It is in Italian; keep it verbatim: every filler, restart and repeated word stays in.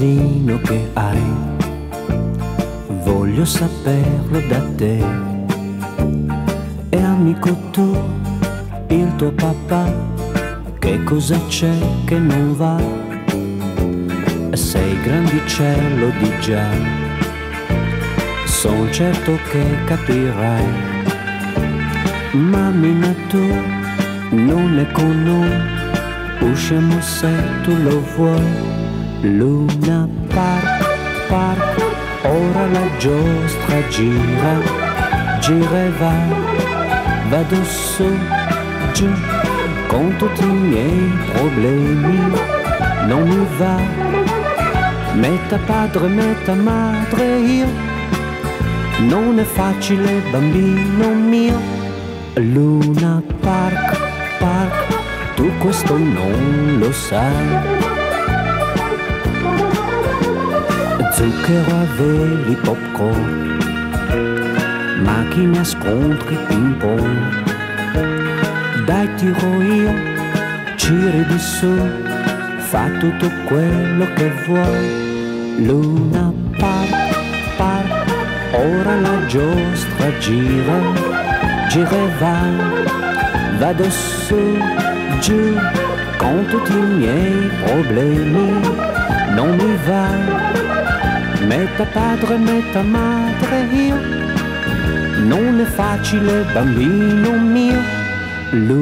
cosino che hai, voglio saperlo da te. E amico tuo, il tuo papà, che cosa c'è che non va? Sei grandicello di già, son certo che capirai. Mammina tu non è con noi, usciamo se tu lo vuoi. Luna Park, Park, ora la giostra gira, gira e va, vado su, giù, con tutti i miei problemi, non mi va, metà padre, metà madre io, non è facile bambino mio. Luna Park, Park, tu questo non lo sai. Zucchero a veli, popcorn, macchine a scontri, ping pong. Dai tiro io, giri di su, fa tutto quello che vuoi. Luna Park, Park, ora la giostra gira, gira e va, vado su, giù, con tutti i miei problemi, non mi va. Metà padre, metà madre io, non è facile bambino mio.